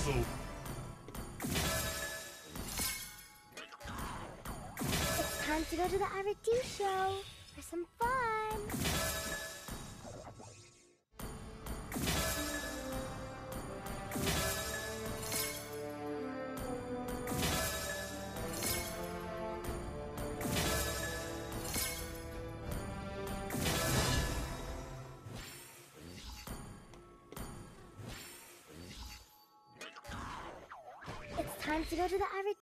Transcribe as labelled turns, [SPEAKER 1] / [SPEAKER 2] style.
[SPEAKER 1] So
[SPEAKER 2] It's time to go to the Aratu show for some fun. It's time to go to the